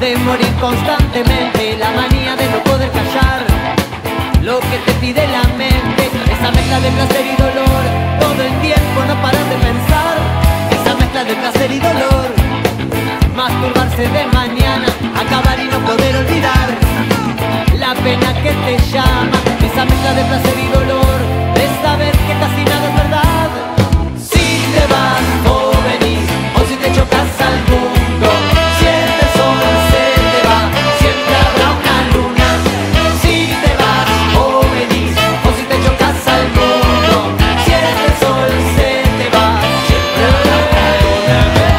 de morir constantemente, la manía de no poder callar lo que te pide la mente, esa mezcla de placer y dolor, todo el tiempo no parar de pensar, esa mezcla de placer y dolor, masturbarse de mañana, acabar y no poder olvidar la pena que te llama, esa mezcla de placer y dolor, de saber que casi nada es verdad. Si te vas o venís, o si te chocas al mundo, si el sol se te va, siempre habrá una luna. Si te vas o venís, o si te chocas al mundo, si el sol se te va, siempre habrá una luna.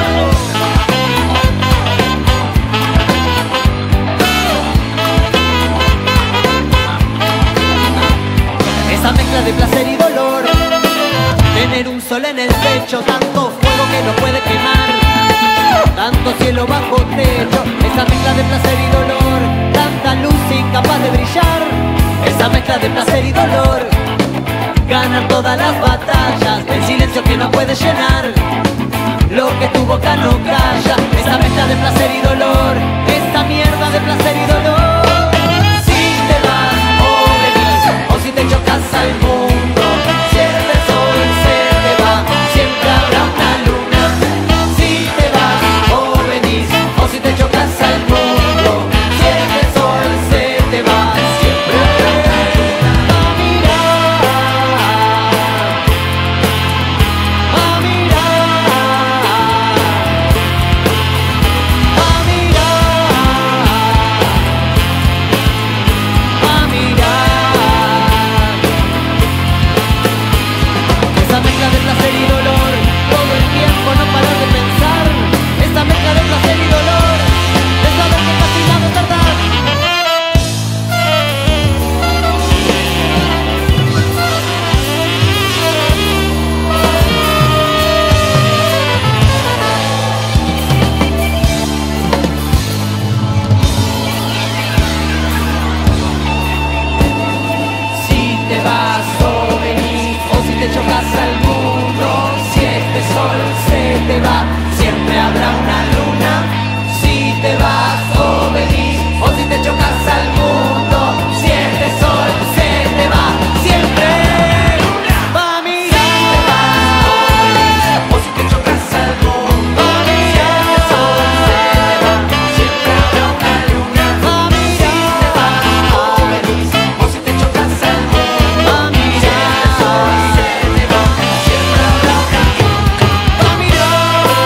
Esa mezcla de placer y dolor, tener un sol en el pecho, tanto fuego que no puede quemar, tanto cielo bajo techo, esa mezcla de placer y dolor, tanta luz incapaz de brillar, esa mezcla de placer y dolor, ganar todas las batallas, el silencio que no puede llenar, lo que tu boca no calla, esa mezcla de placer y dolor, esta mierda de placer y dolor. Si te vas o venís, o si te chocas al mundo, si el sol se te va, siempre habrá una luna. Si te vas o venís, o si te chocas al mundo, si el sol se te va, siempre habrá una luna. A mirar, a mirar, a mirar, a mirar. Esa mezcla de placer y dolor, todo el tiempo no parar de pensar, esa mezcla de placer y dolor, de saber que casi nada es verdad. Si te vas o venís, o si te chocas al mundo, si este sol se te va, siempre habrá una luna. Si te vas o venís, o si te chocas al mundo, si este sol se te va, siempre va a mirar. Si te vas o venís, o si te chocas al mundo, si este sol se te va, siempre habrá una luna. Si te vas o venís, o si te chocas al mundo, si este sol se te va, siempre habrá una luna. Va a mirar,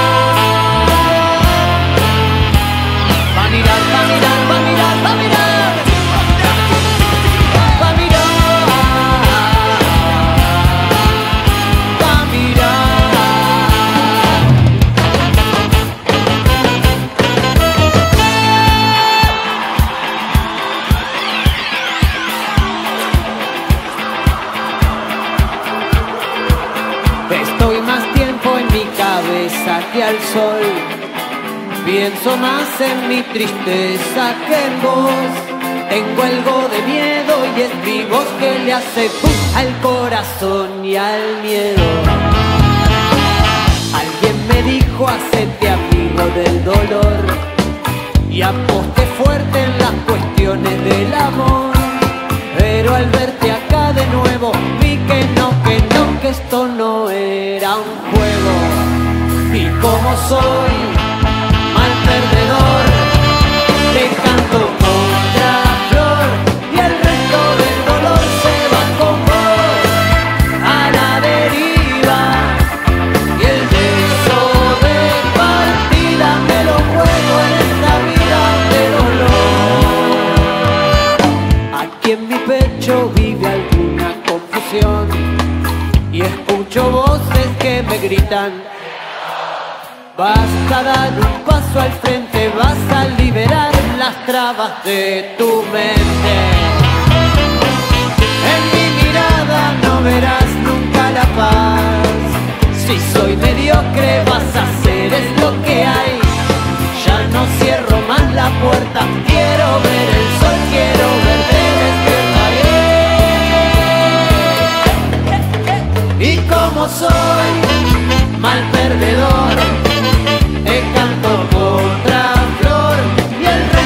va a mirar, va a mirar, va a mirar, va a mirar, va a mirar, va a mirar. Estoy más tiempo en mi cabeza que al sol, pienso más en mi tristeza que en vos, tengo algo de miedo y es mi voz que le hace pum al corazón y al miedo. Alguien me dijo hacete amigo del dolor y aposté fuerte en las cuestiones del amor, pero al verte acá de nuevo vi que no, que esto no era un juego. Y como soy mal perdedor, te canto contra flor y el resto del dolor se va con vos a la deriva, y el beso de partida me lo juego en esta vida de dolor. Aquí en mi pecho vive alguna confusión y escucho voces que me gritan: vas a dar un paso al frente, vas a liberar las trabas de tu mente. En mi mirada no verás nunca la paz, si soy mediocre vas a hacer es lo que hay. Ya no cierro más la puerta, quiero ver el sol, quiero verte despierta bien. Y como soy mal perdedor, te canto contra flor y el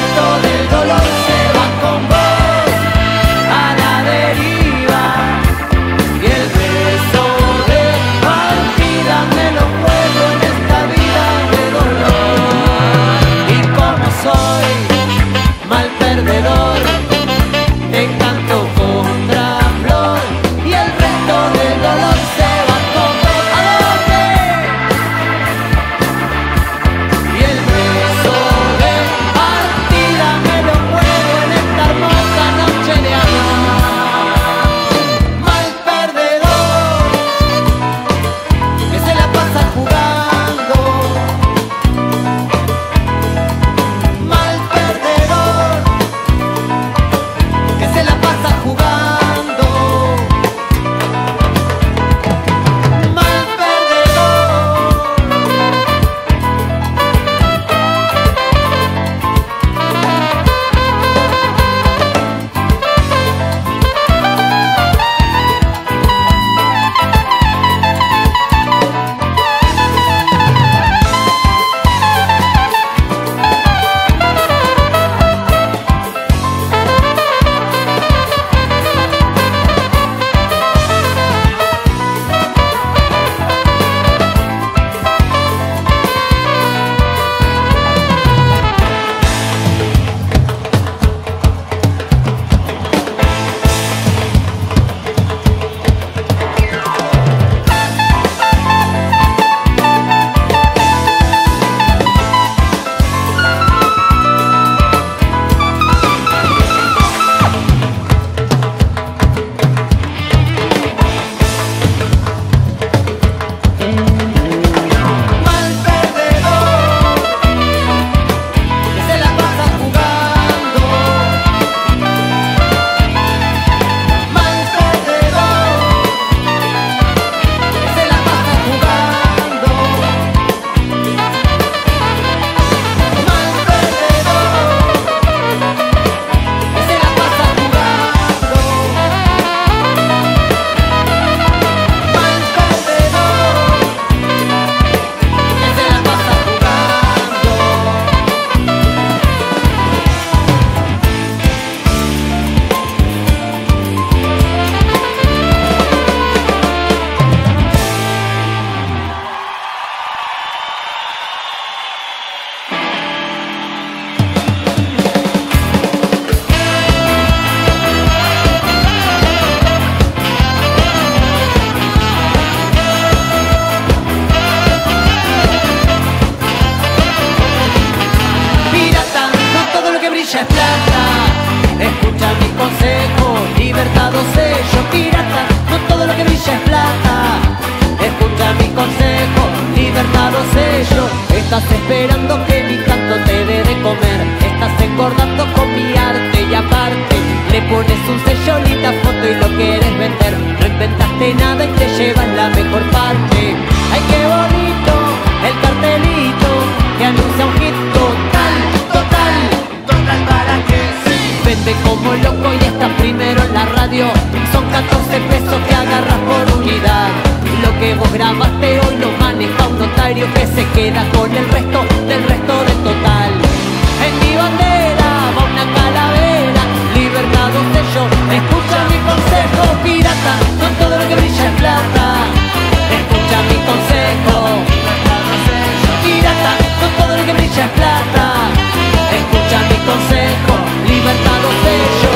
brilla es plata. Escucha mi consejo, libertad o sello pirata. No todo lo que brilla es plata. Escucha mi consejo, libertad o sello. Estás esperando que mi canto te dé de comer. Estás engordando con mi arte y aparte le pones un sello, linda foto y lo quieres vender. No inventaste nada y te llevas la mejor parte. Ay, qué bonito el cartelito que anuncia un hit total, total, total para que sí. Vende como loco y estás primero en la radio. Son 14 pesos que agarras por unidad. Lo que vos grabaste hoy lo maneja un notario que se queda con el resto del resto del total. En mi bandera va una calavera, libertad o sello. Escucha mi consejo, pirata. No todo lo que brilla es plata. Escucha mi consejo, pirata. No todo lo que brilla es plata. Escucha mi consejo, libertad o sello.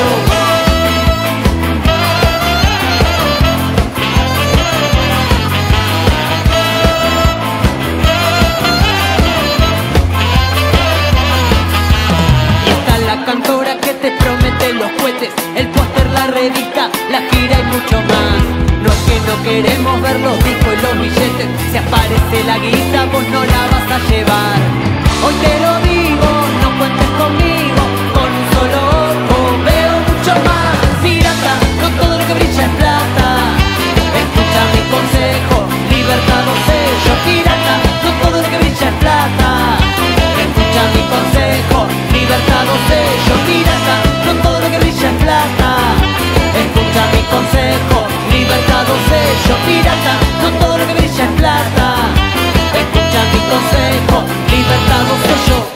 Cantora que te promete los cohetes, el póster, la revista, la gira y mucho más. No es que no queremos ver los discos y los billetes. Si aparece la guita vos no la vas a llevar. Hoy te lo digo, no cuentes conmigo. Con un solo ojo veo mucho más. Pirata, no todo lo que brilla es plata. Escucha mi consejo, libertad o sello. Pirata, no todo lo que brilla es plata. Escucha mi consejo, libertad o sello. Pirata, no todo lo que brilla es plata. Escucha mi consejo, libertad o sello. Pirata, no todo lo que brilla es plata. Escucha mi consejo, libertad o sello.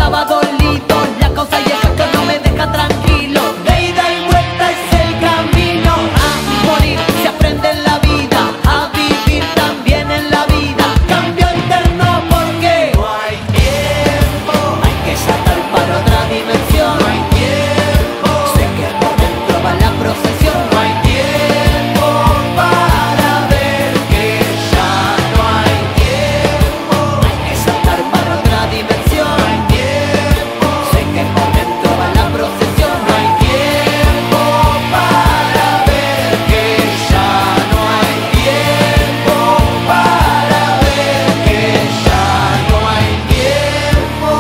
estaba dolido. La causa y efecto no me deja tranquilo. De ida y vuelta es el camino. A morir se aprende en la vida, a vivir también en la vida. Cambio interno porque no hay tiempo. Hay que saltar para otra dimensión. No hay tiempo. Sé que por dentro va la procesión. No hay tiempo para ver que ya no hay tiempo. Hay que saltar para otra dimensión. No hay tiempo. Sé que por dentro va la procesión. No hay tiempo para ver que ya no hay tiempo. Para ver que ya no hay tiempo.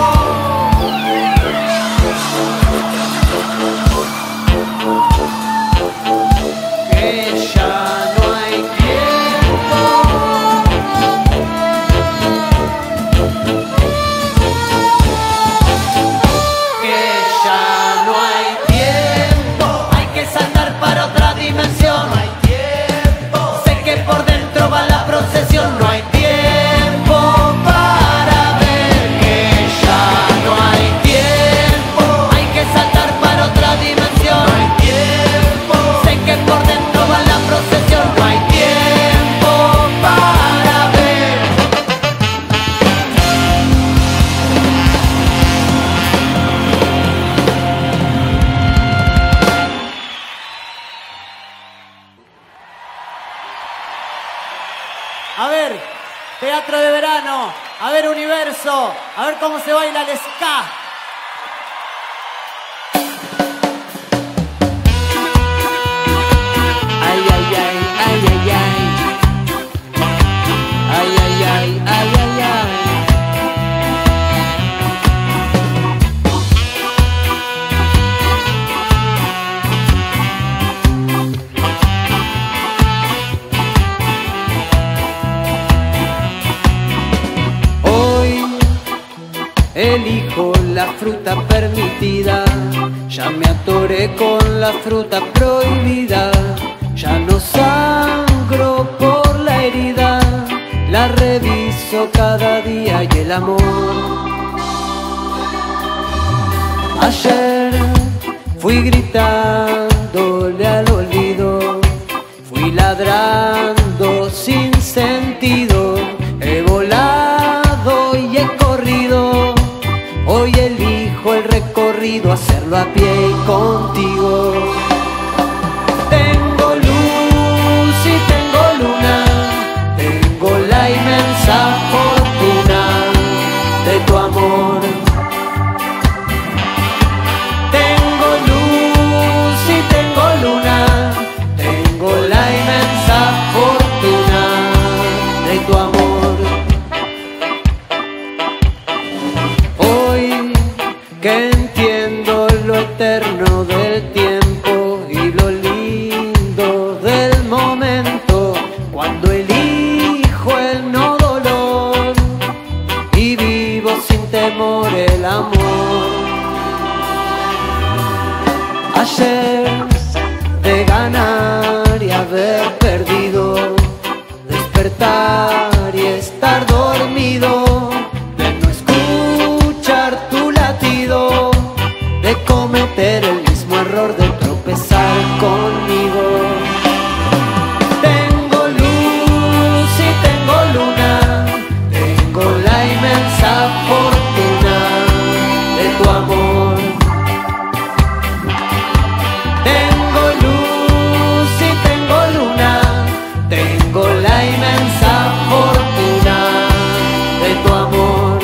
Que ya no hay tiempo. Que ya no hay tiempo. Hay que saltar para otra dimensión. No hay tiempo. Sé que por dentro va la procesión. No hay tiempo para ver que ya no hay tiempo. Hay que saltar para otra dimensión. No hay tiempo. Sé que por dentro va la procesión. No hay tiempo para ver. A ver, teatro de verano, a ver universo, a ver cómo se baila el ska. Ay, ay, ay, ay, ay, ay. Ay, ay, ay, ay, ay, ay. Hoy elijo la fruta permitida, ya me atoré con la fruta prohibida, ya no sangro por la herida, la reviso cada día y el amor. Ayer fui gritándole al olvido, fui ladrando sin sentido, he volado y he corrido. Hoy elijo el recorrido, hacerlo a pie y contigo. Tengo luz y tengo luna, tengo la inmensa fortuna de tu amor. Tengo luz y tengo luna, tengo la inmensa fortuna de tu amor. Hoy que entiendo lo eterno del tiempo y lo lindo del momento, cuando elijo el no dolor y vivo sin temor el amor. Ayer de ganar y haber perdido, despertar y estar dormido, de no escuchar tu latido, de cometer el mismo error de tropezar conmigo. Tengo luz y tengo luna, tengo la inmensa fortuna de tu amor. Tengo luz y tengo luna, tengo la inmensa fortuna de tu amor.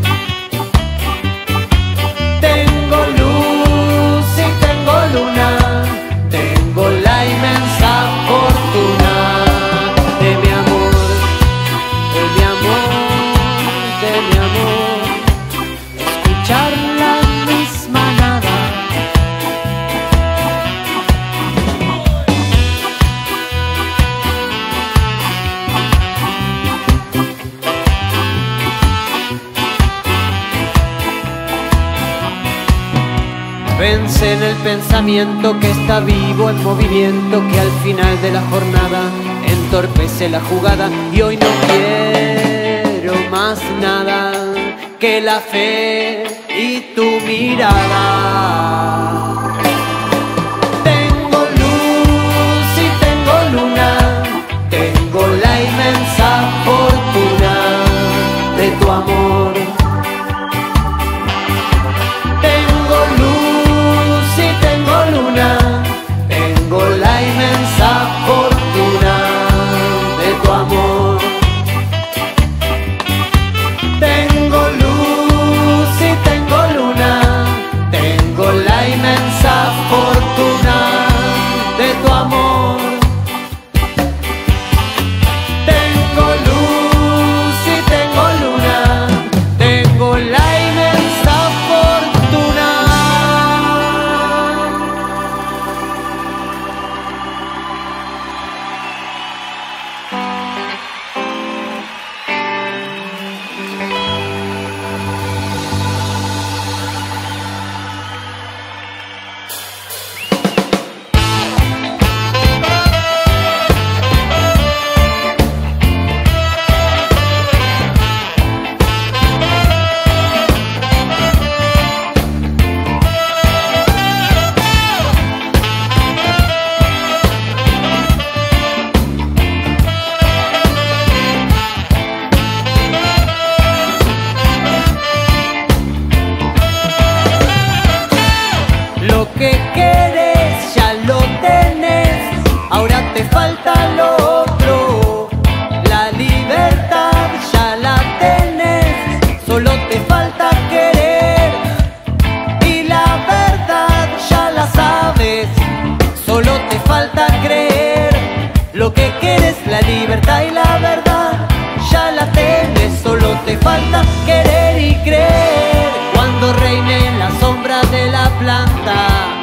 Tengo luz y tengo luna, tengo la inmensa fortuna de mi amor, de mi amor, de mi amor. Escuchar la misma nada. Vence en el pensamiento que está vivo en movimiento, que al final de la jornada entorpece la jugada. Y hoy no quiero más nada que la fe y tu mirada. Tengo luz y tengo luna, tengo la inmensa fortuna de tu amor. Tengo luz y tengo luna, tengo la inmensa fortuna de tu amor. Tengo luz y tengo luna, tengo la inmensa fortuna de tu amor. Tengo luz y tengo luna, tengo la inmensa fortuna. Lo que querés ya lo tenés, ahora te falta lo otro. La libertad ya la tenés, solo te falta querer. Y la verdad ya la sabes, solo te falta creer. Lo que querés, la libertad y la verdad, ya la tenés, solo te falta querer y creer. Cuando reine la sombra de la planta,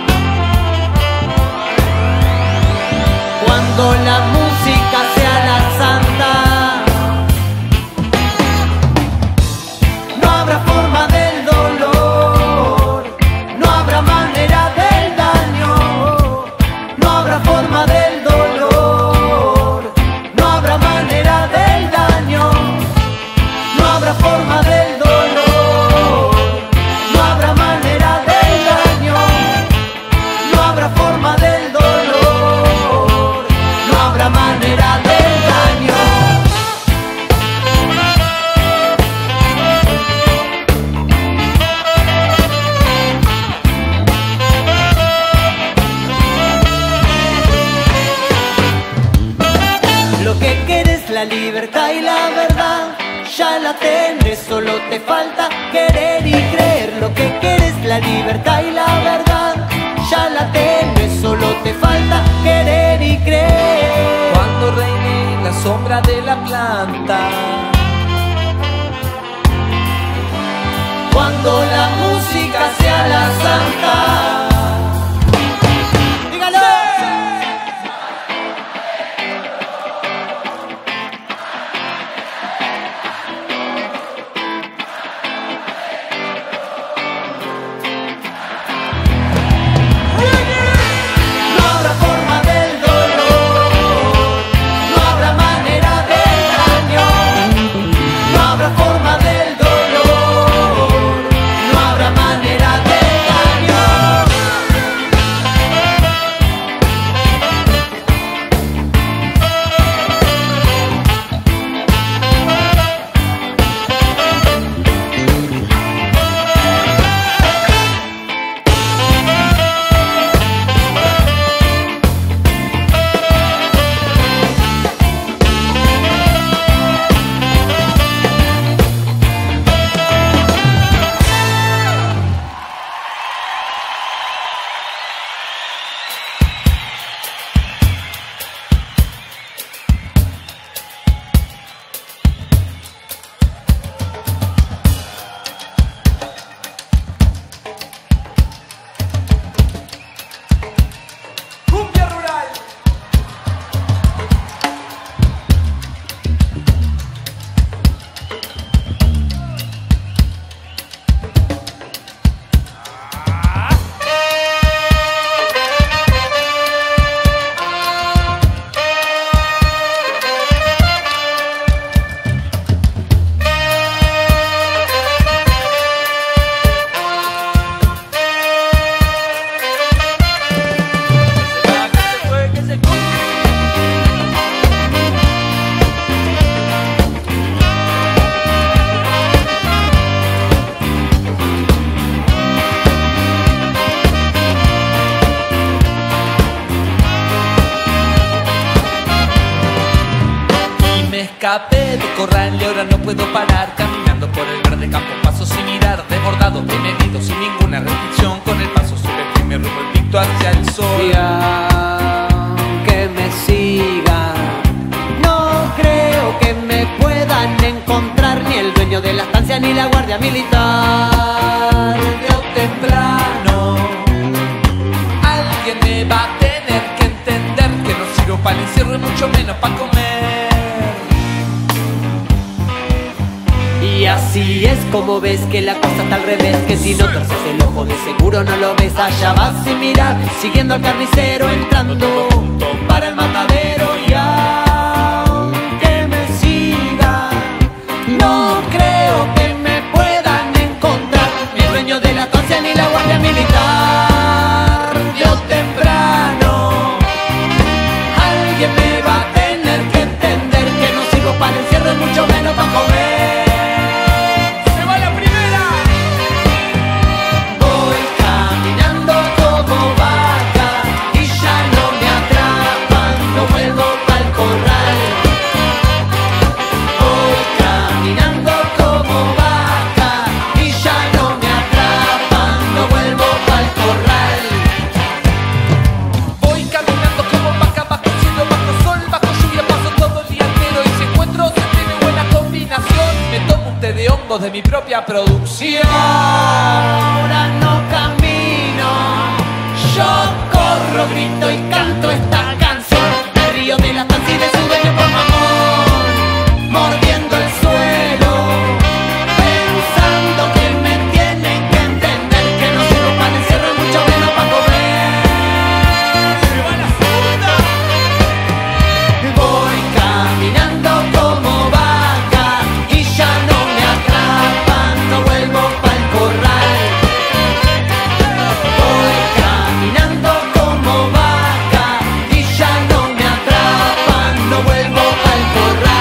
cuando la música sea la santa, no habrá forma del dolor, no habrá manera del daño, no habrá forma del dolor, no habrá manera del daño, no habrá forma del dolor, no habrá manera del daño, no habrá forma del dolor, no habrá manera del daño. Lo que quieres, la libertad y la verdad, ya la tenés, solo te falta querer y creer. Lo que quieres, la libertad y la verdad, ya la tenés, solo te falta querer y creer. Cuando reine la sombra de la planta, cuando la música sea la santa, dígalo. No habrá forma del dolor, no habrá manera del daño, no habrá forma del dolor, no habrá manera del daño. escapé de corral y ahora no puedo parar. Caminando por el verde campo, paso sin mirar, desbordado, he medido sin ninguna restricción. Con el paso sobre el primer rumbo invicto hacia el sol. Y aunque me sigan, no creo que me puedan encontrar ni el dueño de la estancia ni la guardia militar. Tarde o temprano alguien me va a tener que entender que no sirvo para el encierro y mucho menos para comer. Y así es como ves que la cosa está al revés, que si no torces el ojo de seguro no lo ves. Allá vas sin mirar, siguiendo al carnicero, entrando para el matadero. Y aunque me siga, no creo que me puedan encontrar ni el dueño de la estancia ni la guardia militar. Tarde o temprano alguien me va a tener que entender que no sirvo para el encierro y mucho menos para comer. De mi propia producción. Ahora no camino, yo corro, grito y canto esta canción. Me río de la estancia y de su dueño por mamón, mordiendo el suelo, pensando que me tienen que entender que no sirvo para el encierro y mucho menos para comer. ¡Se va la segunda! Voy caminando como vaca y ya no me atrapan, no vuelvo pa'l corral. Voy caminando como vaca y ya no me atrapan, no vuelvo pa'l corral.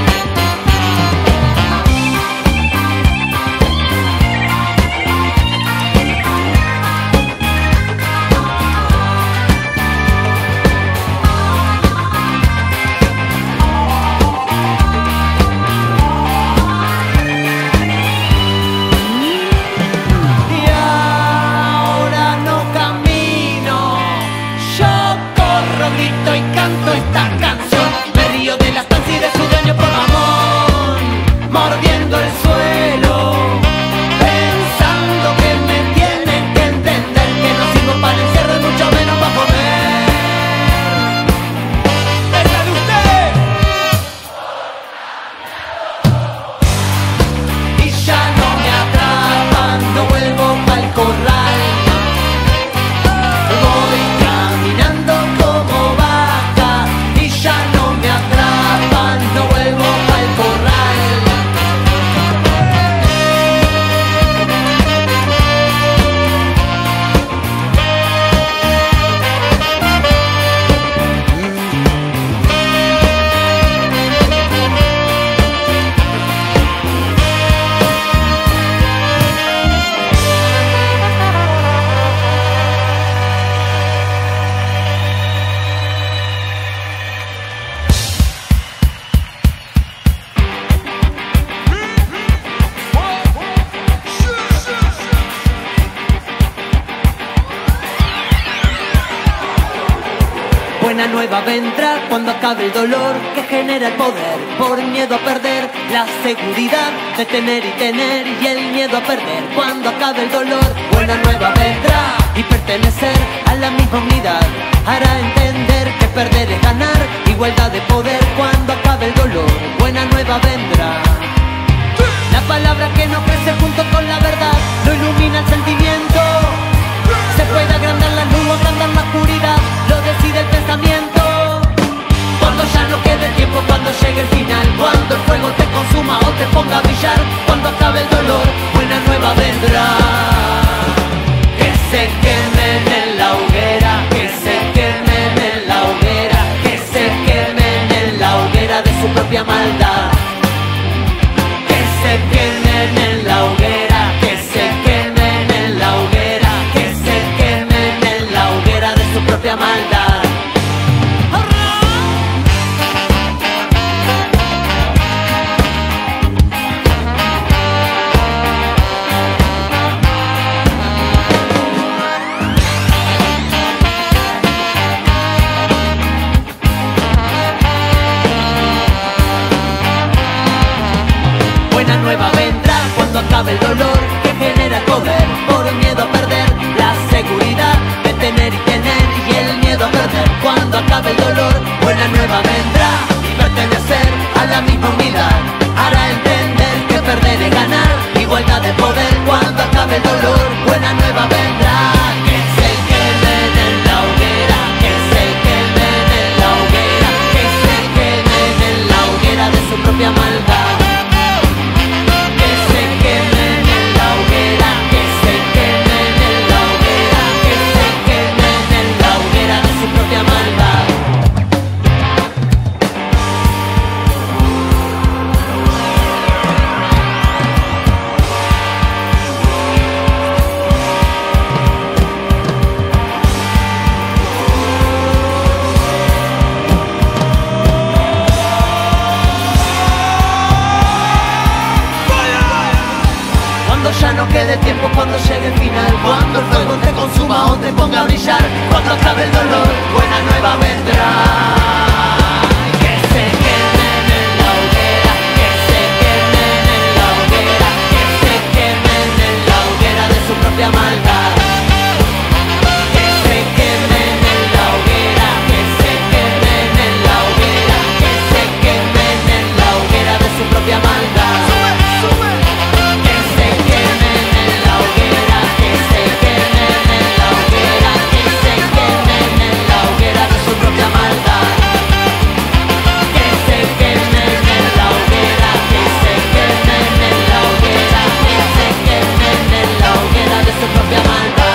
Y ahora no camino, yo corro, grito y canto esta canción. Me río de la estancia y de su dueño por mamón, mordiendo el suelo, pensando que me tienen que entender que no sirvo para el encierro y mucho menos para comer. ¡Esa de usted! Y ya no me atrapan, no vuelvo pa'l corral. Voy caminando como vaca y ya no me atrapan, no vuelvo pa'l corral. Buena nueva vendrá cuando acabe el dolor que genera el poder, por miedo a perder la seguridad de tener y tener, y el miedo a perder cuando acabe el dolor. Buena nueva vendrá y pertenecer a la misma unidad hará entender que perder es ganar, igualdad de poder cuando acabe el dolor. Buena nueva vendrá. La palabra que no crece junto con la verdad no ilumina el sentimiento. Se puede agrandar la luz o agrandar la oscuridad, lo decide el pensamiento. Cuando ya no quede tiempo, cuando llegue el final, cuando el fuego te consuma o te ponga a brillar, cuando acabe el dolor, buena nueva vendrá. Que se quemen en la hoguera, que se quemen en la hoguera, que se quemen en la hoguera de su propia maldad. Que se quemen en la hoguera. dolor que genera el poder por miedo a perder la seguridad de tener y tener y el miedo a perder. Cuando acabe el dolor, buena nueva vendrá y pertenecer a la misma unidad hará entender que perder es ganar, igualdad de poder. Cuando acabe el dolor, buena nueva vendrá. Que se quemen en la hoguera, que se quemen en la hoguera, que se quemen en la hoguera de su propia maldad. Que se quemen en la hoguera, que se quemen en la hoguera, que se quemen en la hoguera de su propia maldad. Cuando ya no quede tiempo, cuando llegue el final, cuando el fuego te consuma o te ponga a brillar, cuando acabe el dolor, buena nueva vendrá. Que se quemen en la hoguera, que se quemen en la hoguera, que se quemen en la hoguera de su propia maldad. Que se quemen en la hoguera, que se quemen en la hoguera, que se quemen en la hoguera de su propia maldad. Que se quemen en la hoguera, que se quemen en la hoguera, que se quemen en la hoguera de su propia maldad. Que se quemen en la hoguera, que se quemen en la hoguera, que se quemen en la hoguera de su propia maldad.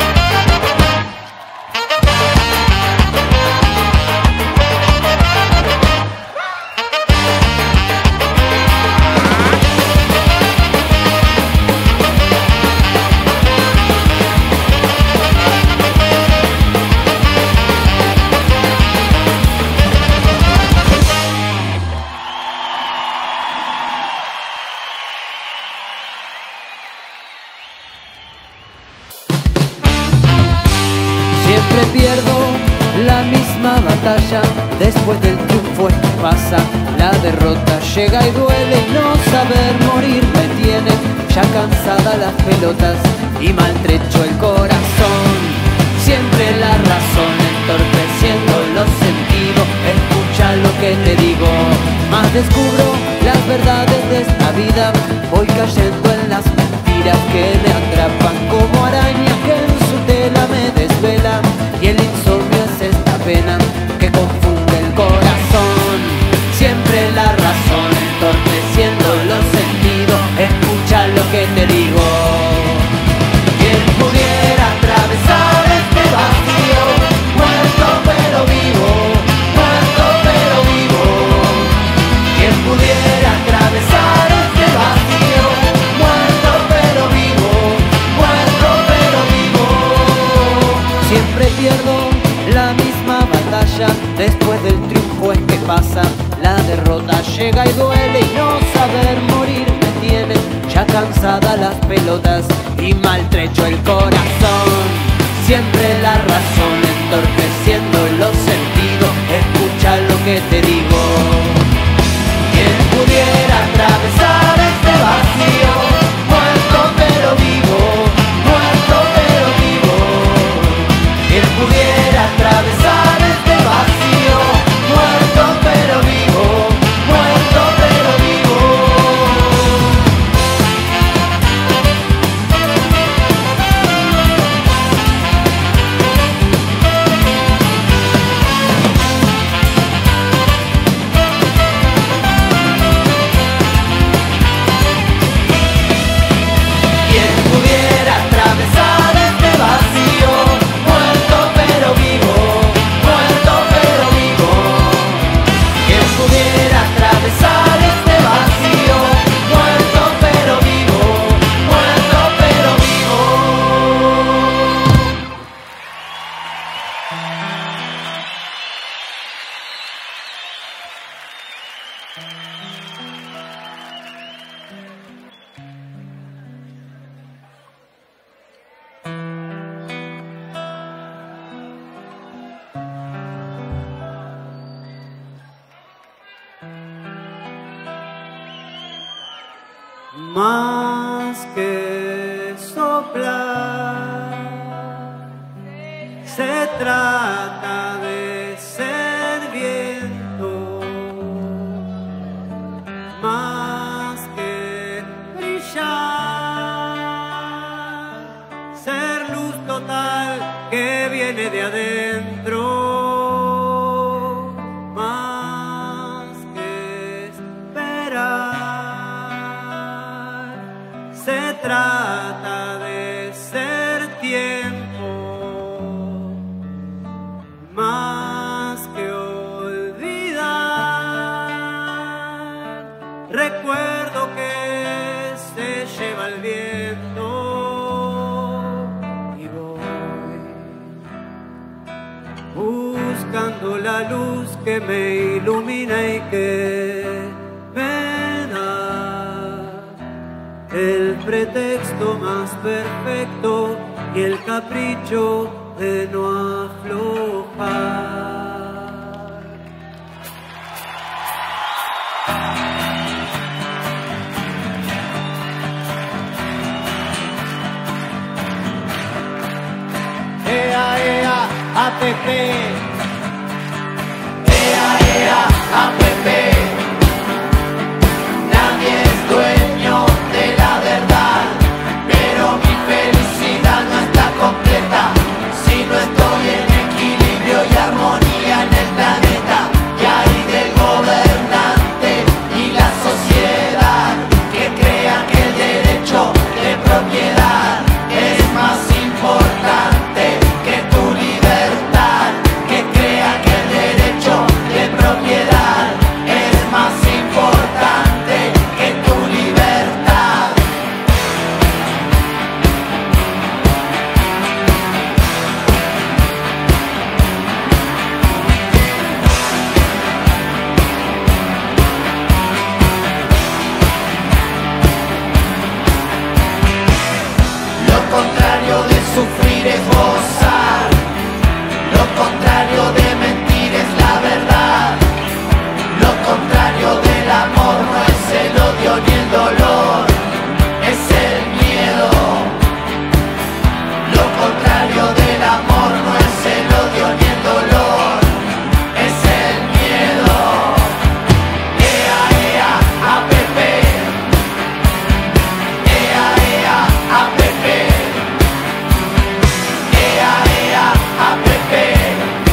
Siempre pierdo la misma batalla, después del triunfo es que pasa la derrota. Llega y duele y no saber morir me tiene ya cansada las pelotas y maltrecho el corazón. Siempre la razón entorpeciendo los sentidos, escucha lo que te digo, más descubro las verdades de esta vida, voy cayendo en las mentiras que me atrapan como arañas que en su tela me desvelan, y el insomnio es esta pena que confunde el corazón. Siempre la razón entorpeciendo los sentidos, escucha lo que te digo. Quien pudiera atravesar este vacío, muerto pero vivo, muerto pero vivo. Quien pudiera atravesar este vacío, muerto pero vivo, muerto pero vivo. Siempre pierdo la misma batalla, después del triunfo es que pasa la derrota. Llega y duele y no saber morir me tiene ya cansada las pelotas y maltrecho el corazón. Siempre la razón entorpeciendo los sentidos, escucha lo que te digo. Quien pudiera atravesar este vacío, muerto pero vivo, muerto pero vivo. Quien pudiera atravesar este vacío, muerto pero vivo, muerto pero vivo. soplar. Se trata de ser viento, más que brillar, ser luz total que viene de adentro, más que esperar. Se trata de ser tiempo, más que olvidar. Recuerdo que se lleva el viento y voy buscando la luz que me ilumina y que me da el pretexto más perfecto y el capricho de no aflojar. Ea, ea, APP. Ea, ea, APP. Nadie es dueño de la verdad, pero mi felicidad no está completa si no estoy en equilibrio y armonía en el planeta. Y hay del gobernante y la sociedad que crea que el derecho de propiedad es más importante que tu libertad, que crea que el derecho de propiedad es más importante que tu libertad. Lo contrario de sufrir es gozar, lo contrario de mentir es la verdad, lo contrario del amor no es el odio ni el dolor, es el miedo. Lo contrario del amor no es el odio ni el dolor, es el miedo. Ea, ea, APP. Ea, ea, APP. Ea, ea, APP.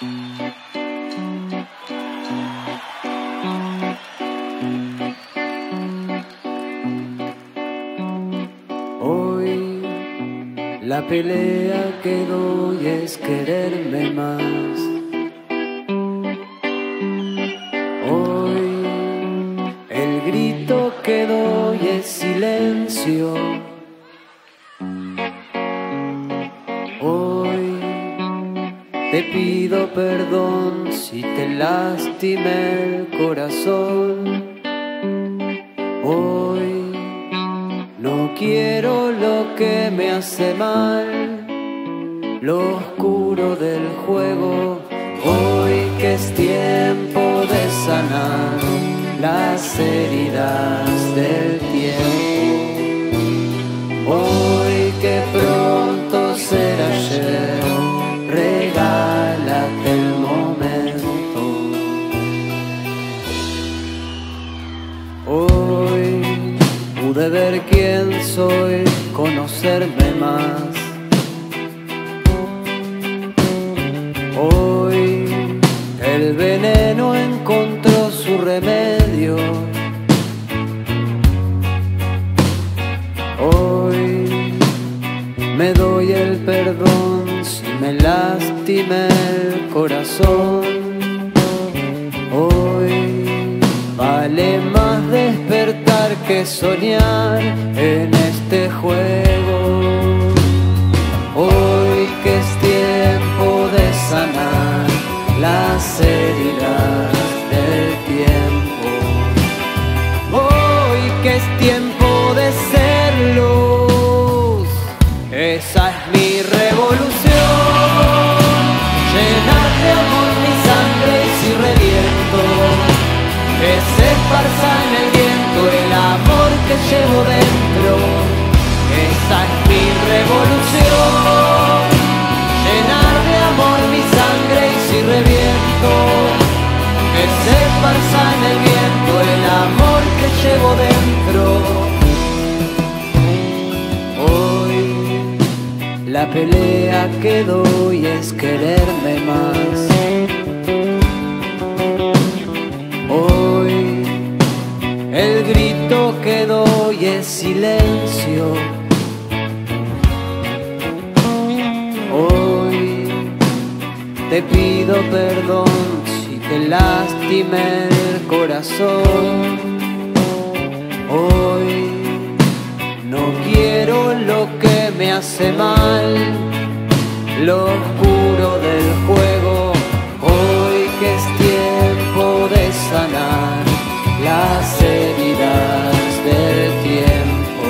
Hoy la pelea que doy es quererme más. Hoy el grito que doy es silencio. Hoy te pido perdón si te lastimé el corazón. Hoy no quiero lo que me hace mal, lo oscuro del juego. Hoy que es tiempo de sanar las heridas del tiempo. Hoy que pronto será ayer, regálate el momento. Hoy pude ver quién soy, conocerme más. Hoy el veneno encontró su remedio. Hoy me doy el perdón si me lastimé el corazón. Hoy vale más despertar que soñar en este juego. Hoy que es tiempo de sanar las heridas del tiempo. Hoy que es tiempo de ser luz, esa es mi revolución. Llenar de amor mi sangre y si reviento, que se esparza en el viento el amor que llevo dentro. Esa es mi revolución. Llenar de amor mi sangre y si reviento, que se esparza en el viento el amor que llevo dentro. Hoy la pelea que doy es quererme más. Hoy el grito que doy es silencio. Hoy te pido perdón si te lastimé el corazón. Hoy no quiero lo que me hace mal, lo oscuro del juego. Hoy que es tiempo de sanar las heridas del tiempo.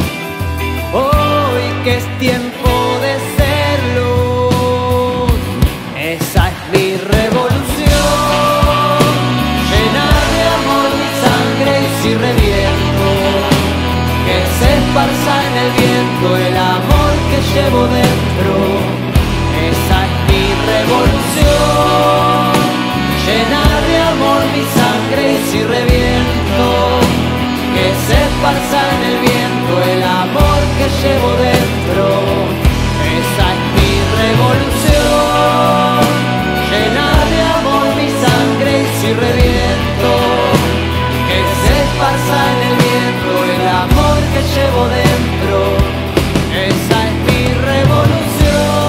Hoy que es tiempo de ser luz, esa es mi revolución. Llenar de amor mi sangre y si reviento, que se esparza en el viento el amor que llevo dentro. Esa es mi revolución. Llenar de amor mi sangre y si reviento, que se esparza en el viento el amor que llevo dentro. Esa es mi revolución. Llenar de amor mi sangre y si reviento, que se esparza en el viento el amor que llevo dentro. Esa es mi revolución.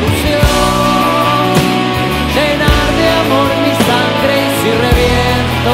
Si reviento,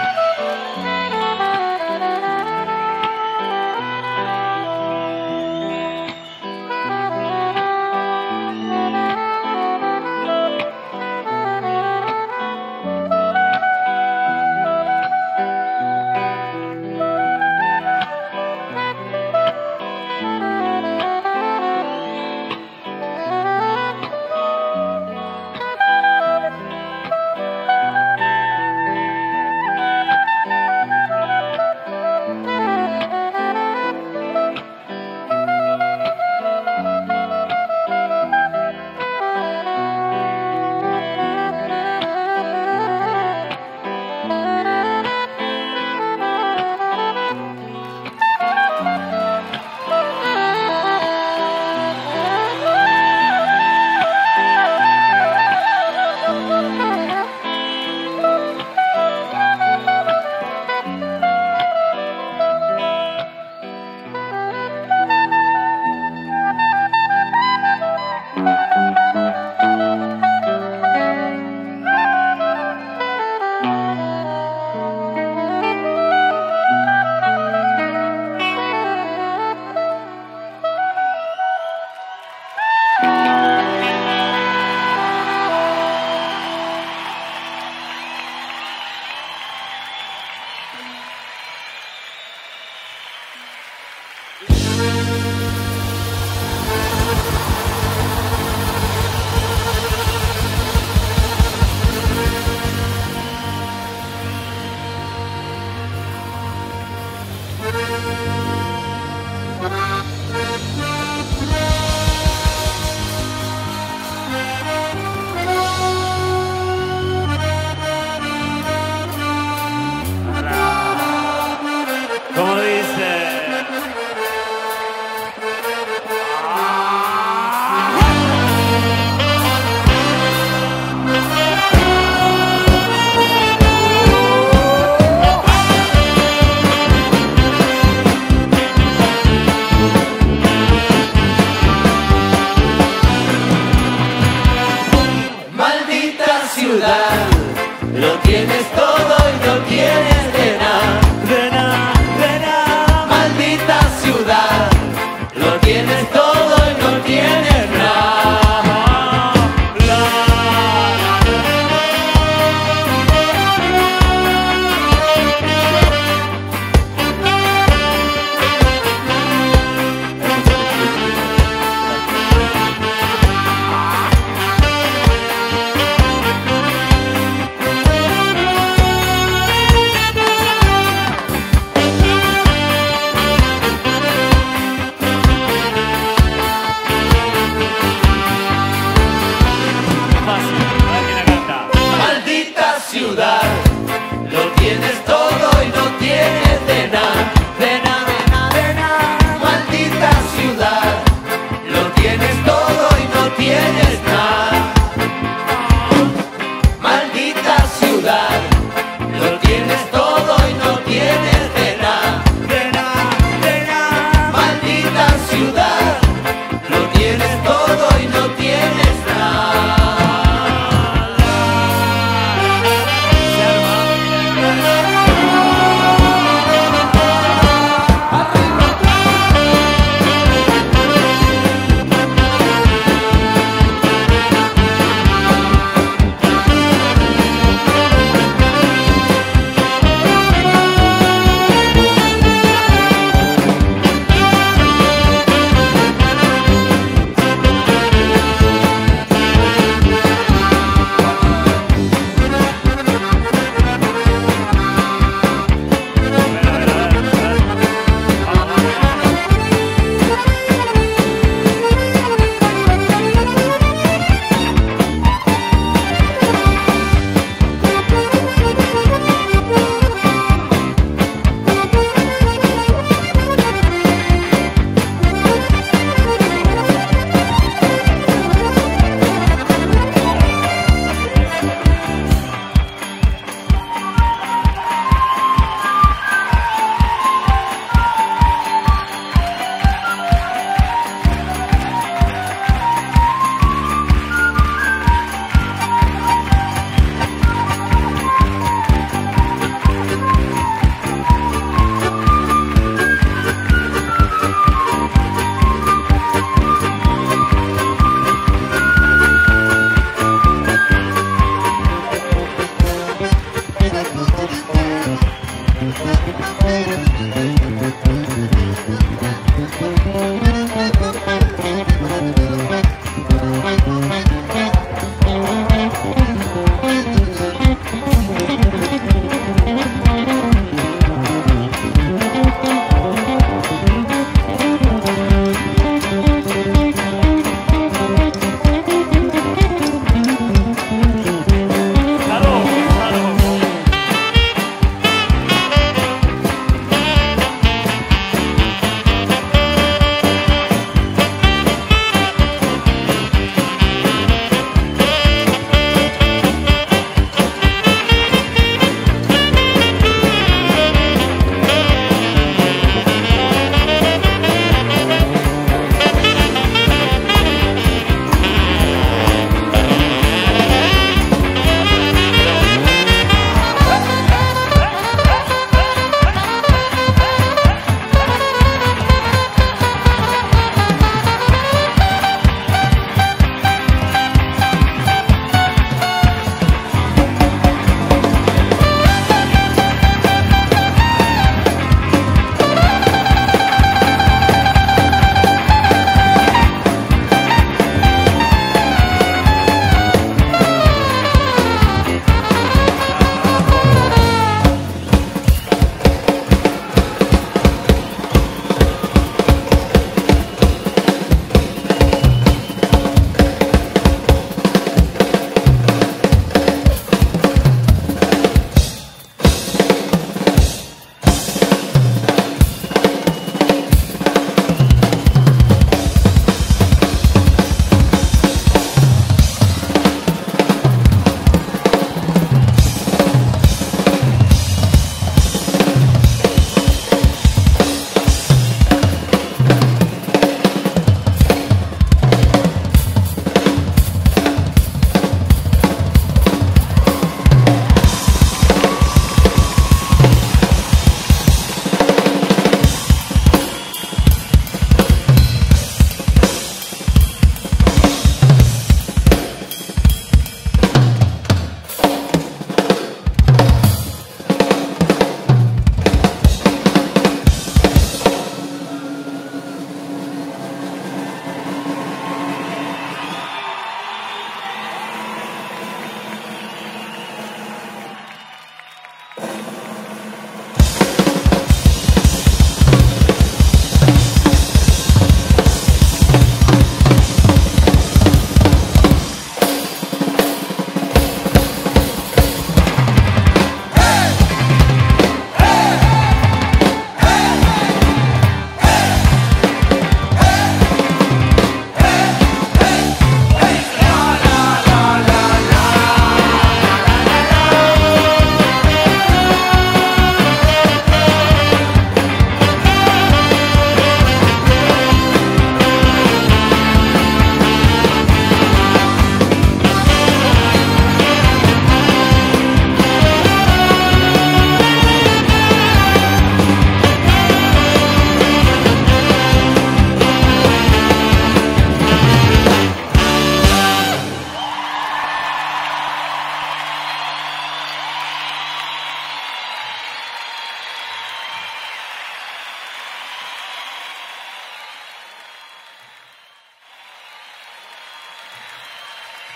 Lo tienes todo y no tienes de nada. De nada, de nada. Maldita ciudad. Lo tienes todo y no tienes nada.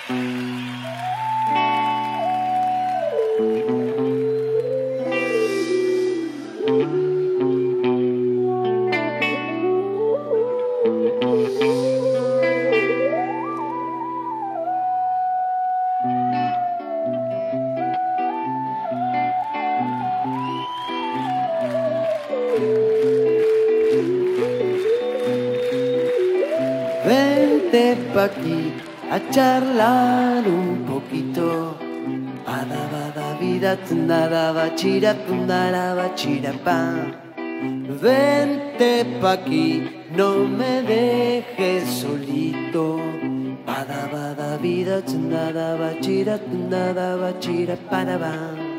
Vente pa' aquí a charlar un poquito. Bada vida tundara bachira tundara bachira pa. Vente pa' aquí, no me dejes solito. Bada vida tundara bachira para ba.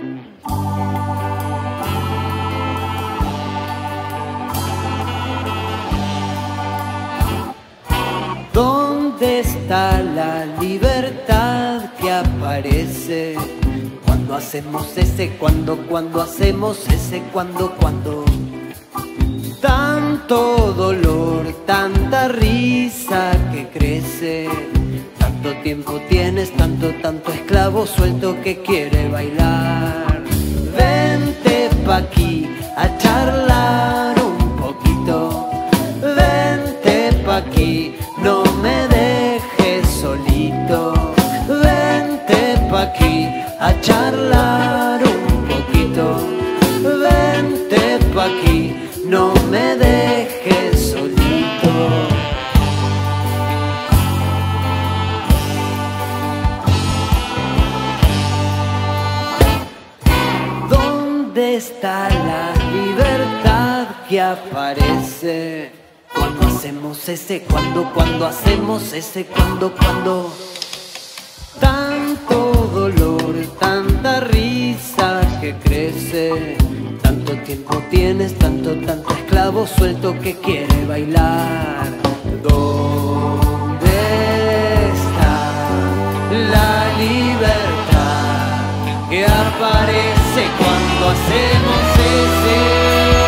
¿Dónde está la libertad que aparece cuando hacemos ese, cuando hacemos ese, cuando? Tanto dolor, tanta risa que crece. Tanto tiempo tienes, tanto esclavo suelto que quiere bailar. Vente pa' aquí a charlar un poquito. Vente pa' aquí, no me dejes solito. Vente pa' aquí a charlar un poquito. Vente pa' aquí, no me dejes solito. ¿Dónde está la libertad que aparece cuando hacemos ese, cuando hacemos ese, cuando? Tanto dolor, tanta risa que crece. Tanto tiempo tienes, tanto esclavo suelto que quiere bailar. ¿Dónde está la libertad que aparece cuando hacemos ese?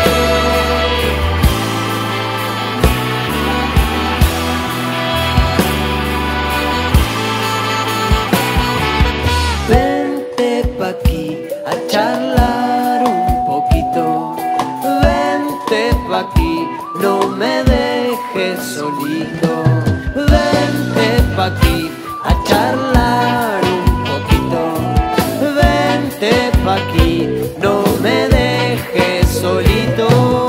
Charlar un poquito, vente pa' aquí, no me dejes solito. Vente pa' aquí a charlar un poquito. Vente pa' aquí, no me dejes solito.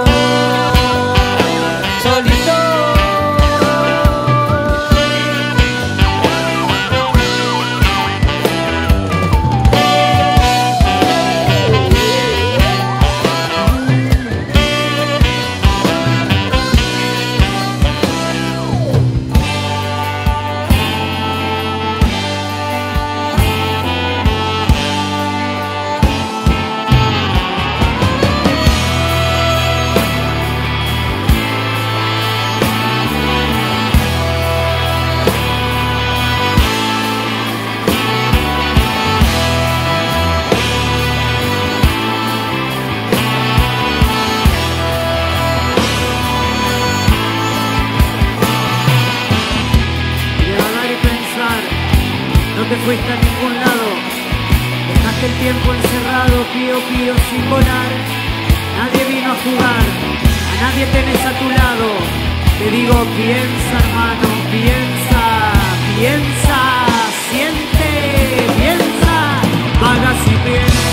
te fuiste a ningún lado, dejaste el tiempo encerrado, pío sin volar. Nadie vino a jugar, a nadie tenés a tu lado. Te digo, piensa hermano, piensa, siente, piensa, vaga si piensa,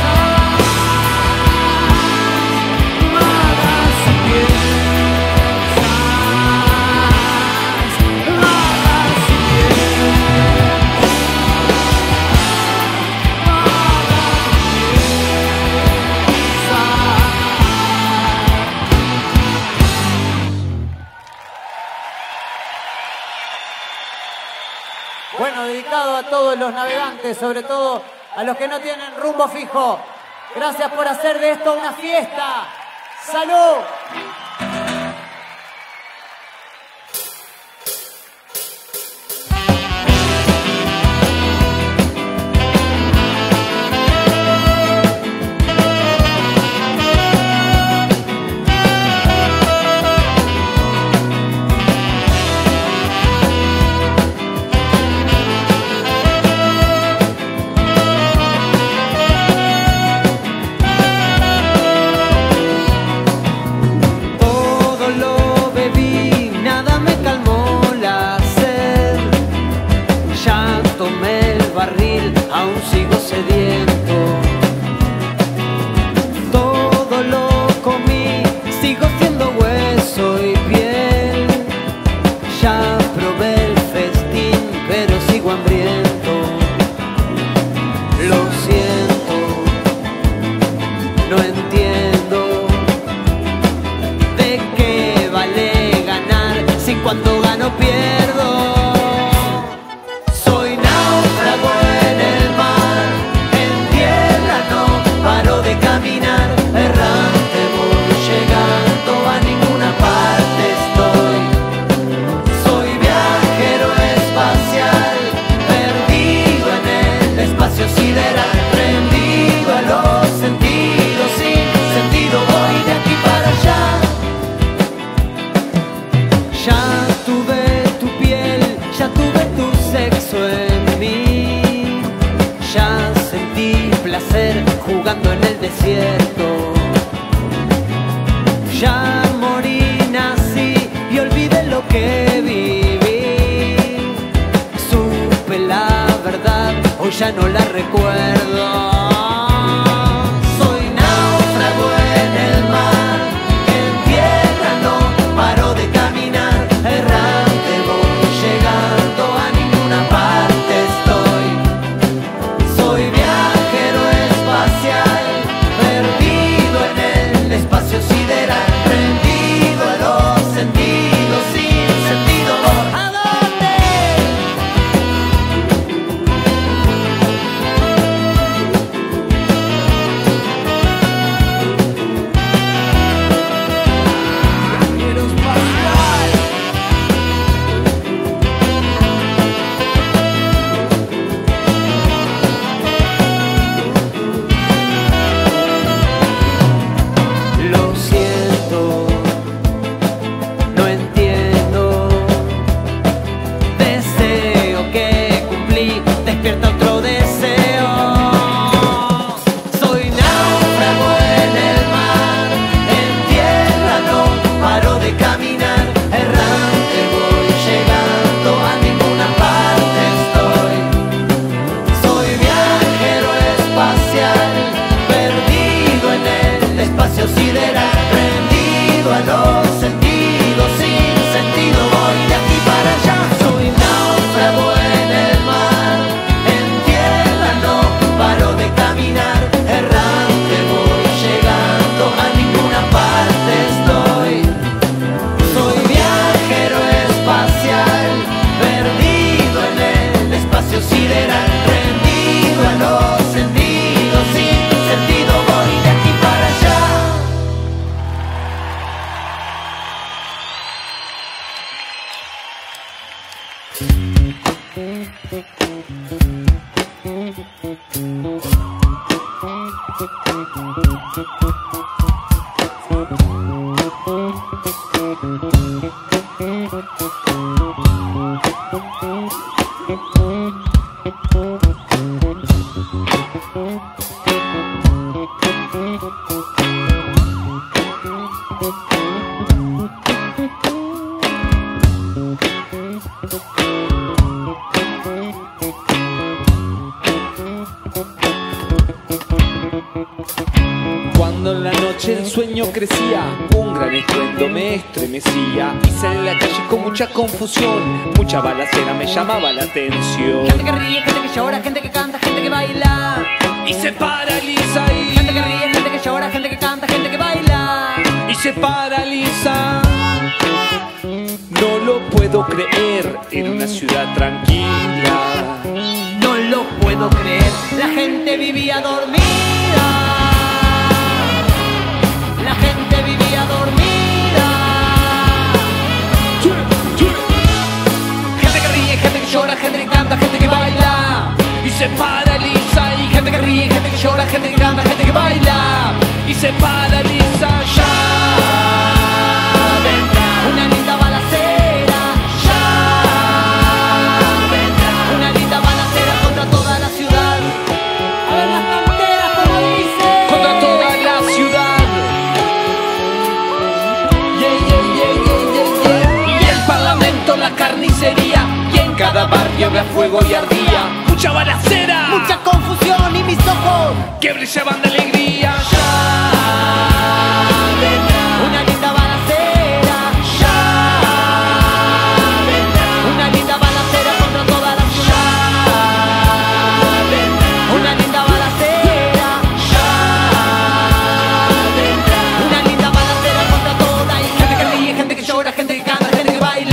vaga si piensa. Bueno, dedicado a todos los navegantes, sobre todo a los que no tienen rumbo fijo. Gracias por hacer de esto una fiesta. ¡Salud! sediento. Todo lo comí, sigo siendo hueso y piel. Ya probé el festín, pero sigo hambriento. Lo siento, no entiendo de qué vale ganar si cuando gano pierdo. Soy náufrago en el mar, en tierra no paro de caminar. Errante voy llegando, a ninguna parte estoy. Soy viajero espacial, perdido en el espacio sideral. Rendido a los sentidos, sin sentido voy de aquí para allá. Ya tuve tu piel, ya tuve tu sexo en mí. Ya sentí placer jugando en el desierto. Ya morí, nací y olvidé lo que viví. Supe la verdad, hoy ya no la recuerdo. Soy náufrago en el mar, en tierra no paro de caminar. Errante voy llegando, a ninguna parte estoy. Soy viajero espacial, perdido en el espacio sideral. Rendido a los sentidos, sin sentido voy. ¿A dónde? Viajero espacial. Lo siento, no entiendo. Deseo que cumplí, despierta otro deseo. Soy náufrago en el mar, en tierra no paro de caminar. Errante voy llegando, a ninguna parte estoy. Soy viajero espacial, perdido en el espacio sideral. Rendido a los sentidos, sin sentido voy de aquí para allá. Soy náufrago en el mar, en tierra no paro de caminar. Errante voy llegando, a ninguna parte estoy. Soy viajero espacial, perdido en el espacio sideral. Rendido a los sentidos, sin sentido voy de aquí para allá. Cuando en la noche el sueño crecía, un gran estruendo me estremecía. Y salí en la calle con mucha confusión, mucha balacera me llamaba la atención. Gente que ríe, gente que llora, gente que canta, gente que baila. Y se paraliza ahí. Gente que ríe, gente que llora, gente que canta, gente que baila. Y se paraliza. No lo puedo creer, en una ciudad tranquila. No lo puedo creer, la gente vivía dormida. La gente vivía dormida. Gente que ríe, gente que llora, gente que canta, gente que baila. Y se paraliza y Gente que ríe, gente que llora, gente que canta, gente que baila. y se paraliza ya. Vendrá una linda balacera, ya vendrá una linda balacera contra toda la ciudad. A ver las canteras como dice. Contra toda la ciudad. Yeah, yeah, yeah, yeah, yeah, yeah. Y el parlamento, la carnicería, y en cada barrio había fuego y ardía mucha balacera, mucha confusión y mis ojos que brillaban de alegría. ya vendrá una linda balacera, ya vendrá una linda balacera contra toda la ciudad, ya vendrá una linda balacera, ya vendrá una linda balacera contra toda. Y gente que ríe, gente que llora, gente que canta, gente que baila.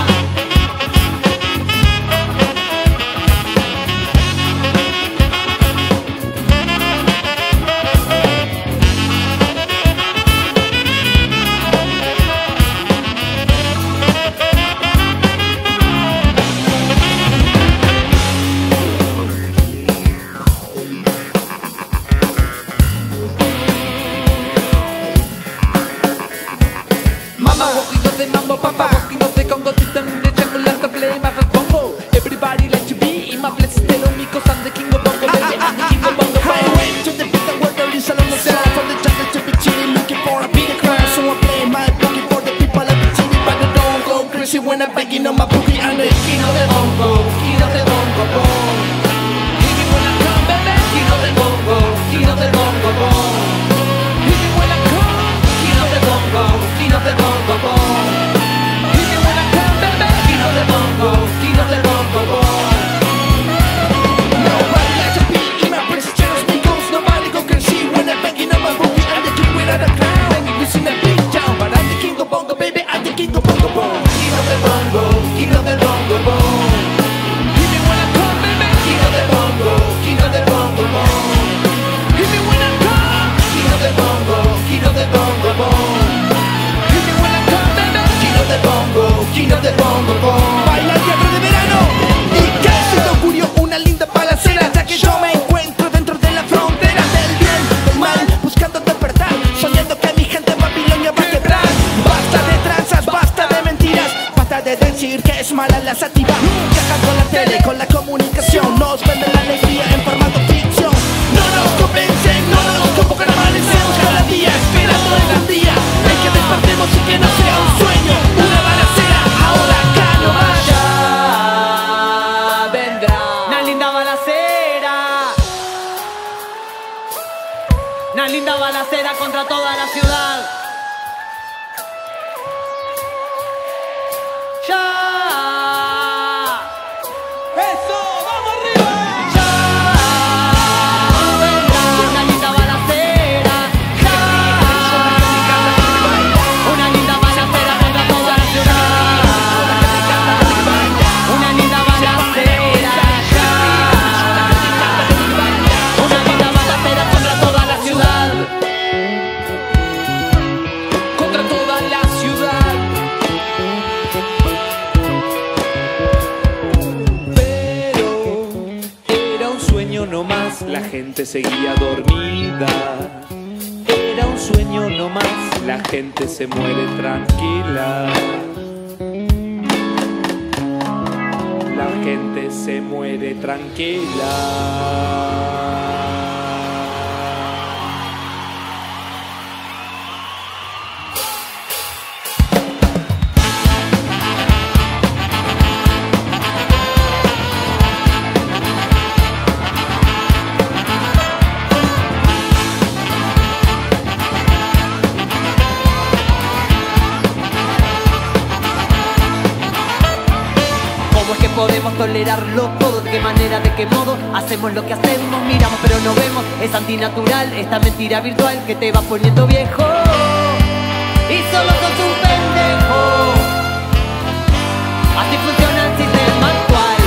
Mama walking on the mambo, papa walking on the Congo, system the jungle like a play my bongo. Everybody like to be in my place, tell me cause I'm the king of bongo, baby, I'm the king of bongo. I went to the beat and where there is a long sound. From the jungle to Big City, looking for a bigger crowd. So I play my boogie for the people of Big City, but they don't go crazy when I'm banging on my boogie. I'm the king of the bongo, king of the bongo bong. Hit me when I come, baby, King of the bongo, king of the bongo bong. hit me when I come, King of the bongo, king of the bongo bong. hit me when I come, baby. King of the bongo, king of the bongo bong. Nobody likes to be in my presence, jealous because nobody go crazy when I'm banging on my boogie. I'm the king without a crown. Banging this in a big town, but I'm the king of bongo, baby, I'm the king of bongo bong. King of the bongo, king of the bongo bong. Hit me when I come, baby, King of the bongo, king of the bongo bong. hit me when I come, King of the bongo, king of the bongo bong. hit me when I come, baby. King of the bongo, king of the bongo bong. Baila el teatro de verano y casi te ocurrió una linda balacera, ya que yo me encuentro dentro de la frontera del bien, del mal, buscando despertar, soñando que mi gente babilonia va a quebrar. Basta de tranzas, basta de mentiras, basta de decir que es mala la sativa. Cajan con la tele, con la comunicación, nos venden la alegría en formato ficción. No nos convencen, no nos convocan, amanecemos cada día esperando el día en que despertemos y que no sea un sueño, una balacera, ahora acá nomás. Ya vendrá una linda balacera, una linda balacera contra toda la ciudad. Ya. ¡Eso! ¡Vamos arriba! Ya vendrá una linda balacera, ya una linda balacera contra toda la ciudad, una linda balacera, ya una linda balacera contra toda la ciudad. Contra toda la ciudad. Pero era un sueño nomás, la gente seguía dormida. Era un sueño nomás, la gente se muere tranquila. La gente se muere tranquila. ¿Cómo es que podemos tolerarlo todo? ¿De qué manera, de qué modo? Hacemos lo que hacemos, miramos pero no vemos. Es antinatural esta mentira virtual que te va poniendo viejo y solo sos un pendejo. Así funciona el sistema actual.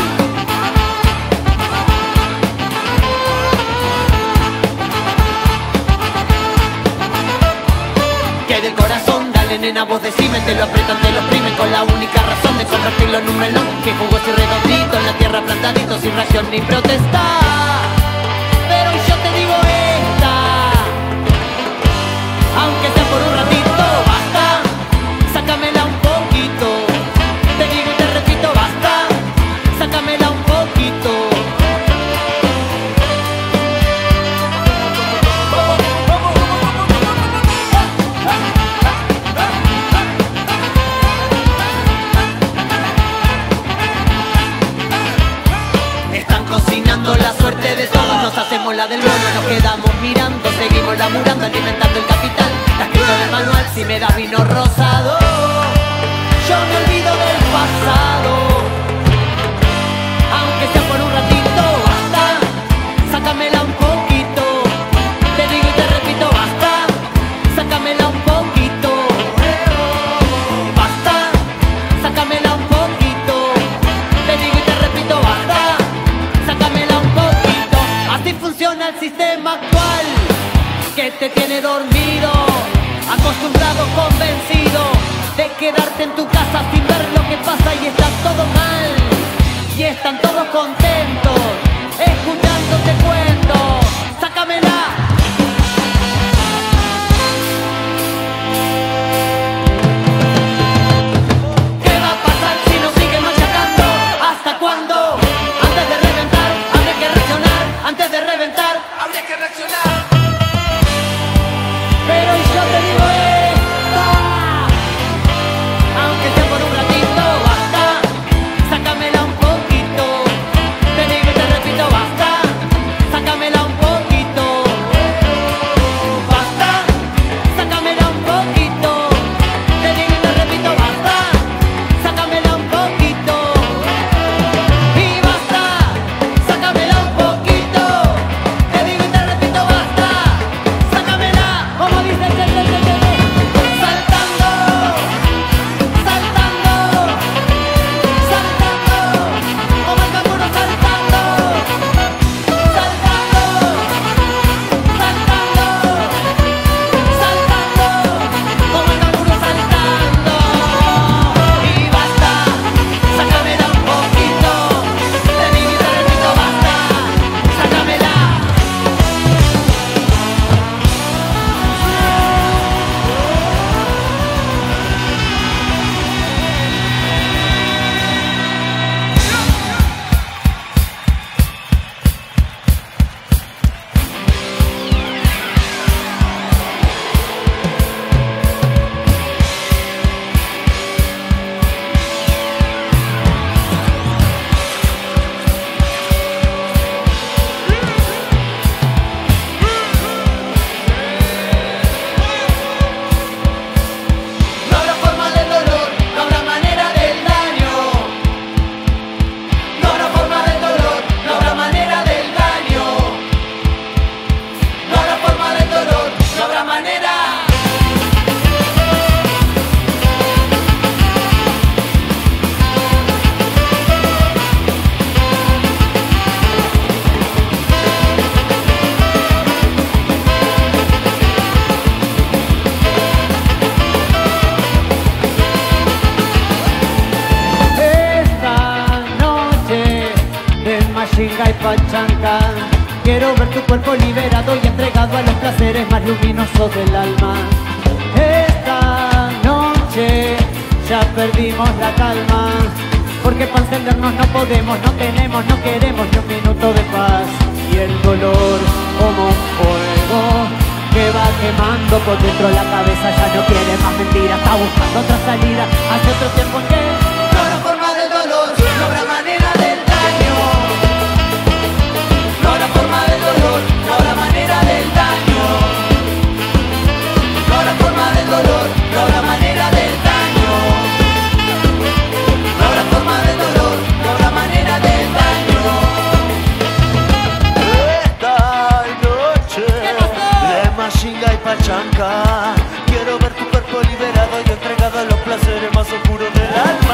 Que del corazón, dale nena, vos decime. Te lo aprietan, te lo exprimen con la única razón de convertirlo en un melón que jugoso y redondito en la tierra plantadito sin reacción ni protesta. Pero yo te digo esta, aunque sea por un ratito, basta, sácamela un poquito. Te digo y te repito, basta, sácamela un poquito. la del bono nos quedamos mirando, seguimos laburando, alimentando el capital. Está escrito en el manual, si me das vino rosado, yo me olvido del pasado. Aunque sea por un ratito, basta, sácamela un poquito. Te digo y te repito, basta, sácamela un poquito. Basta, sácamela un poquito. Te digo y te repito, basta, sácamela un poquito. Así funciona el sistema actual, que te tiene dormido, acostumbrado, convencido de quedarte en tu casa sin ver lo que pasa y está todo mal. Y están todos contentos, escuchándote cuento. ¡Sácamela! ¿Qué va a pasar si nos siguen machacando? ¿Hasta cuándo? Antes de reventar, habría que reaccionar. Antes de reventar, habría que reaccionar. Pero y yo te digo esto, aunque sea por un ratito, basta, sácamela un poquito. Te digo y te repito, basta, sácamela un poquito. Basta, sácamela un poquito. Te digo y te repito, basta, sácamela un poquito. Y basta, sácamela un poquito. Te digo y te repito, basta, sácamela. Como dice el saltando, saltando, saltando, como el canguro saltando, saltando, saltando, saltando, como el canguro saltando. Y basta, sácamela un poquito. Te digo y te repito, basta, sácamela. No habrá forma del dolor, no habrá manera del daño. No habrá forma del dolor, no habrá manera del daño. No habrá forma del dolor, no habrá manera. Esta noche de Machinga y Pachanca, quiero ver tu cuerpo liberado y entregado a los placeres más luminosos del alma. Esta noche ya perdimos la calma, porque para encendernos no podemos, no tenemos, no queremos ni un minuto de paz. Y el dolor como un fuego que va quemando por dentro la cabeza, ya no quiere más mentiras, está buscando otra salida. Hace otro tiempo que no habrá forma del dolor, no habrá manera del daño. No habrá forma del dolor, no habrá manera del daño. No habrá forma del dolor, no habrá manera del daño. No habrá forma del dolor, no habrá manera del daño. Esta noche de Machinga y Pachanca, quiero ver tu cuerpo liberado y entregado a los placeres más oscuros del alma.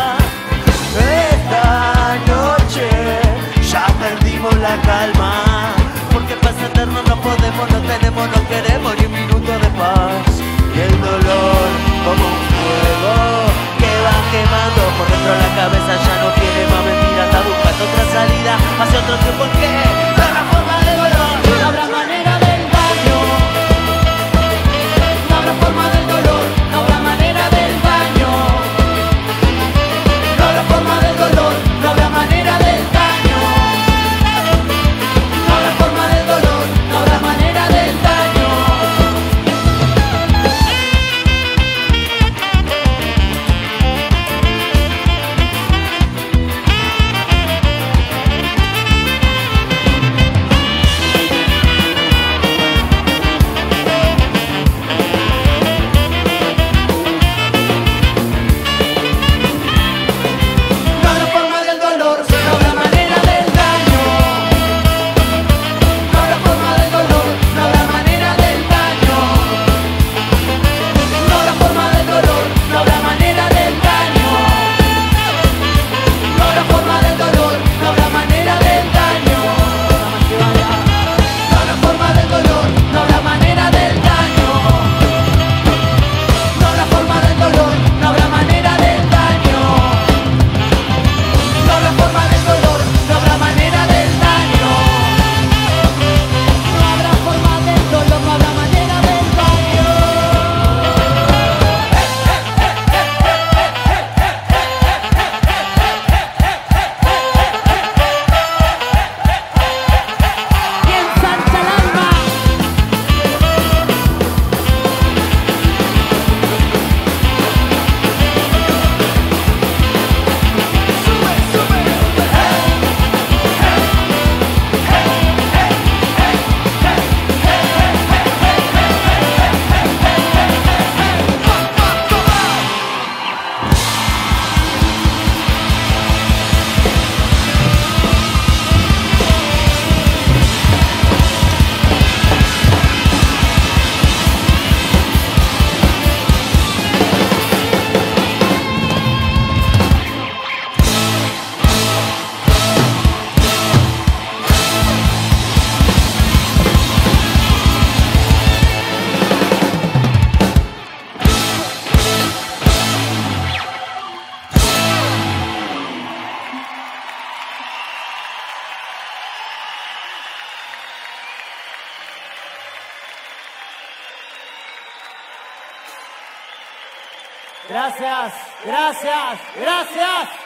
Gracias, gracias, gracias.